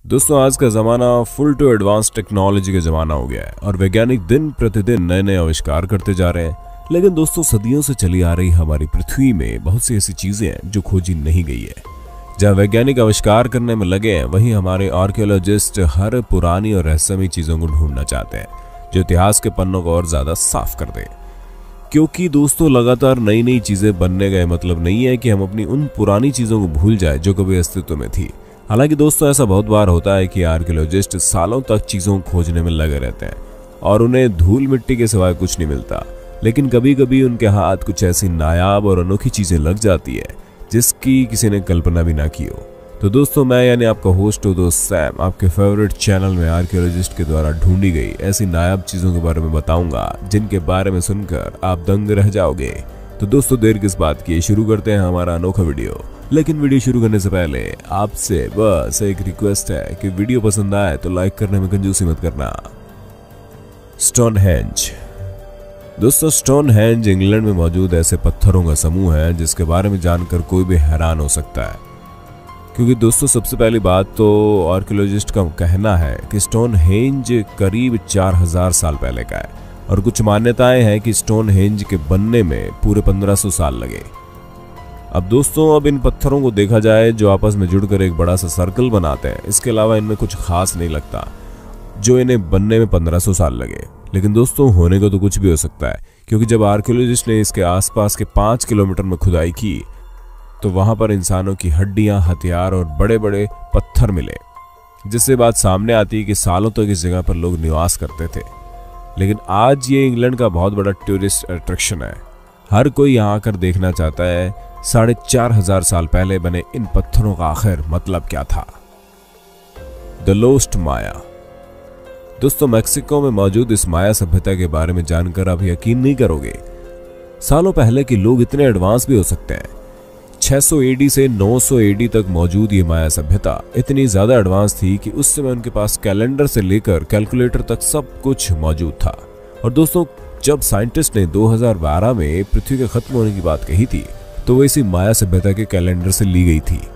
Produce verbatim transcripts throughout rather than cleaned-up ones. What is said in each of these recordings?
दोस्तों आज का ज़माना फुल टू एडवांस टेक्नोलॉजी का ज़माना हो गया है और वैज्ञानिक दिन प्रतिदिन नए नए आविष्कार करते जा रहे हैं। लेकिन दोस्तों सदियों से चली आ रही हमारी पृथ्वी में बहुत सी ऐसी चीज़ें हैं जो खोजी नहीं गई है। जहाँ वैज्ञानिक आविष्कार करने में लगे हैं वहीं हमारे आर्कियोलॉजिस्ट हर पुरानी और रहस्यमयी चीज़ों को ढूंढना चाहते हैं जो इतिहास के पन्नों को और ज़्यादा साफ कर दे। क्योंकि दोस्तों लगातार नई नई चीज़ें बनने का मतलब नहीं है कि हम अपनी उन पुरानी चीज़ों को भूल जाए जो कभी अस्तित्व में थी। हालांकि दोस्तों ऐसा बहुत बार होता है कि आर्कियोलॉजिस्ट सालों तक चीज़ों को खोजने में लगे रहते हैं और उन्हें धूल मिट्टी के सिवाय कुछ नहीं मिलता। लेकिन कभी कभी उनके हाथ कुछ ऐसी नायाब और अनोखी चीज़ें लग जाती है जिसकी किसी ने कल्पना भी ना की हो। तो दोस्तों मैं यानी आपका होस्ट हो दोस्त सैम आपके फेवरेट चैनल में आर्कियोलॉजिस्ट के द्वारा ढूंढी गई ऐसी नायाब चीज़ों के बारे में बताऊंगा जिनके बारे में सुनकर आप दंग रह जाओगे। तो दोस्तों देर किस बात की, शुरू करते हैं हमारा अनोखा वीडियो। लेकिन वीडियो शुरू करने से पहले आपसे बस एक रिक्वेस्ट है कि वीडियो पसंद आए तो लाइक करने में कंजूसी मत करना। स्टोनहेंज। दोस्तों स्टोनहेंज इंग्लैंड में मौजूद ऐसे पत्थरों का समूह है जिसके बारे में जानकर कोई भी हैरान हो सकता है। क्योंकि दोस्तों सबसे पहली बात तो आर्कियोलॉजिस्ट का कहना है कि स्टोनहेंज करीब चार हजार साल पहले का है और कुछ मान्यताएं हैं कि स्टोनहेंज के बनने में पूरे पंद्रह सौ साल लगे। अब दोस्तों अब इन पत्थरों को देखा जाए जो आपस में जुड़कर एक बड़ा सा सर्कल बनाते हैं, इसके अलावा इनमें कुछ खास नहीं लगता जो इन्हें बनने में पंद्रह सौ साल लगे। लेकिन दोस्तों होने को तो कुछ भी हो सकता है, क्योंकि जब आर्कियोलॉजिस्ट ने इसके आसपास के पाँच किलोमीटर में खुदाई की तो वहां पर इंसानों की हड्डियां, हथियार और बड़े बड़े पत्थर मिले, जिससे बात सामने आती है कि सालों तक इस जगह पर लोग निवास करते थे। लेकिन आज ये इंग्लैंड का बहुत बड़ा टूरिस्ट अट्रैक्शन है। हर कोई यहाँ आकर देखना चाहता है साढ़े चार हजार साल पहले बने इन पत्थरों का आखिर मतलब क्या था। The lost Maya. दोस्तों मेक्सिको में मौजूद इस माया सभ्यता के बारे में जानकर आप यकीन नहीं करोगे सालों पहले के लोग इतने एडवांस भी हो सकते हैं। छह सौ एडी से नौ सौ एडी तक मौजूद ये माया सभ्यता इतनी ज्यादा एडवांस थी कि उस समय उनके पास कैलेंडर से लेकर कैलकुलेटर तक सब कुछ मौजूद था। और दोस्तों जब साइंटिस्ट ने दो हज़ार बारह में पृथ्वी के खत्म होने की बात कही थी तो वो इसी माया सभ्यता के कैलेंडर से ली गई थी,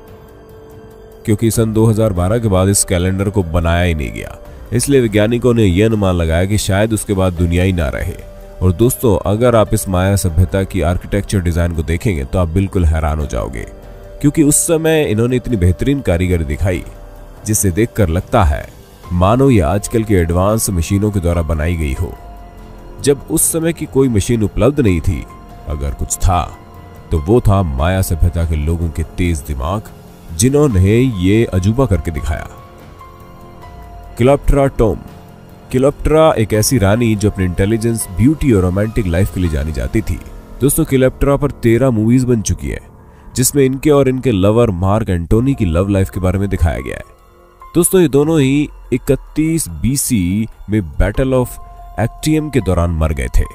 क्योंकि सन दो हज़ार बारह के बाद इस कैलेंडर को बनाया ही नहीं गया। इसलिए वैज्ञानिकों ने यह अनुमान लगाया कि शायद उसके बाद दुनिया ही ना रहे। और दोस्तों अगर आप इस माया सभ्यता की आर्किटेक्चर डिजाइन को देखेंगे तो आप बिल्कुल हैरान हो जाओगे, क्योंकि उस समय इन्होंने इतनी बेहतरीन कारीगरी दिखाई जिसे देखकर लगता है मानो ये आजकल की एडवांस मशीनों के द्वारा बनाई गई हो। जब उस समय की कोई मशीन उपलब्ध नहीं थी, अगर कुछ था तो वो था माया सभ्यता के लोगों के तेज दिमाग जिन्होंने ये अजूबा करके दिखाया। Cleopatra Tom. क्लियोपेट्रा एक ऐसी रानी जो अपनी इंटेलिजेंस, ब्यूटी और रोमांटिक लाइफ के लिए जानी जाती थी। दोस्तों क्लियोपेट्रा पर तेरह मूवीज बन चुकी है जिसमें इनके और इनके लवर मार्क एंटोनी की लव लाइफ के बारे में दिखाया गया है। दोस्तों ये दोनों ही इकतीस बीसी में बैटल ऑफ एक्टियम के दौरान मर गए थे।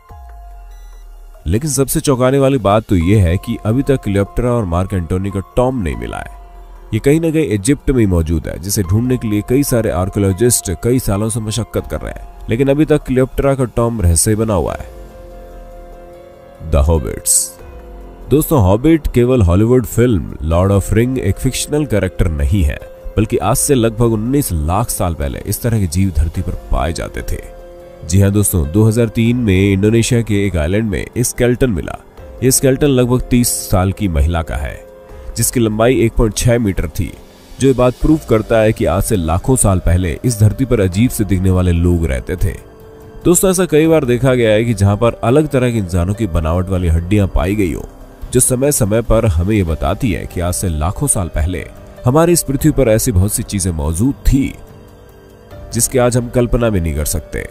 लेकिन सबसे चौंकाने वाली बात तो यह है कि अभी तक क्लियोपेट्रा और मार्क एंटोनी का टॉम नहीं मिला है। ये कहीं ना कहीं इजिप्ट में ही मौजूद है, जिसे ढूंढने के लिए कई सारे आर्कियोलॉजिस्ट कई सालों से मशक्कत कर रहे हैं। लेकिन अभी तक क्लियोपेट्रा का टॉम रहस्य बना हुआ है। The hobbits. दोस्तों हॉबिट केवल Hollywood film lord of ring एक फिक्शनल कैरेक्टर नहीं है, बल्कि आज से लगभग उन्नीस लाख साल पहले इस तरह के जीव धरती पर पाए जाते थे। जी हाँ दोस्तों दो हज़ार तीन में इंडोनेशिया के एक आइलैंड में स्केलेटन मिला। यह स्केलेटन लगभग तीस साल की महिला का है जिसकी लंबाई एक पॉइंट छह मीटर थी, जो ये बात प्रूव करता है कि आज से लाखों साल पहले इस धरती पर अजीब से दिखने वाले लोग रहते थे। दोस्तों ऐसा कई बार देखा गया है कि जहां पर अलग तरह के इंसानों की बनावट वाली हड्डियां पाई गई हो, जो समय समय पर हमें यह बताती है कि आज से लाखों साल पहले हमारी इस पृथ्वी पर ऐसी बहुत सी चीजें मौजूद थी जिसकी आज हम कल्पना भी नहीं कर सकते।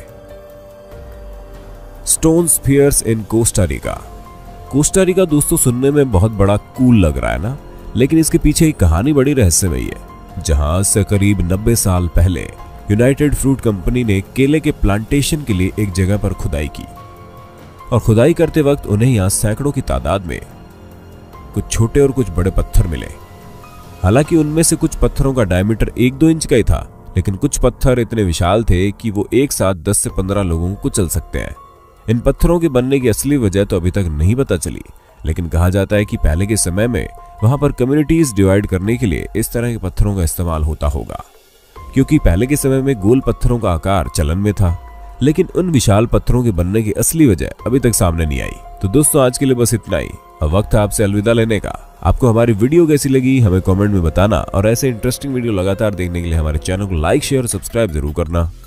Stone spheres in Costa Rica. Costa Rica दोस्तों सुनने में बहुत बड़ा कूल लग रहा है ना, लेकिन इसके पीछे एक कहानी बड़ी रहस्यमयी है। जहां से करीब नब्बे साल पहले यूनाइटेड फ्रूट कंपनी ने केले के प्लांटेशन के लिए एक जगह पर खुदाई की और खुदाई करते वक्त उन्हें यहां सैकड़ों की तादाद में कुछ छोटे और कुछ बड़े पत्थर मिले। हालांकि उनमें से कुछ पत्थरों का डायमीटर एक दो इंच का ही था, लेकिन कुछ पत्थर इतने विशाल थे कि वो एक साथ दस से पंद्रह लोगों को कुचल सकते हैं। इन पत्थरों के बनने की असली वजह तो अभी तक नहीं पता चली, लेकिन कहा जाता है कि पहले के समय में वहां पर कम्युनिटीज डिवाइड करने के लिए इस तरह के पत्थरों का इस्तेमाल होता होगा, क्योंकि पहले के समय में गोल पत्थरों का आकार चलन में था। लेकिन उन विशाल पत्थरों के बनने की असली वजह अभी तक सामने नहीं आई। तो दोस्तों आज के लिए बस इतना ही। अब वक्त है आपसे अलविदा लेने का। आपको हमारी वीडियो कैसी लगी हमें कमेंट में बताना, और ऐसे इंटरेस्टिंग वीडियो लगातार देखने के लिए हमारे चैनल को लाइक शेयर और सब्सक्राइब जरूर करना।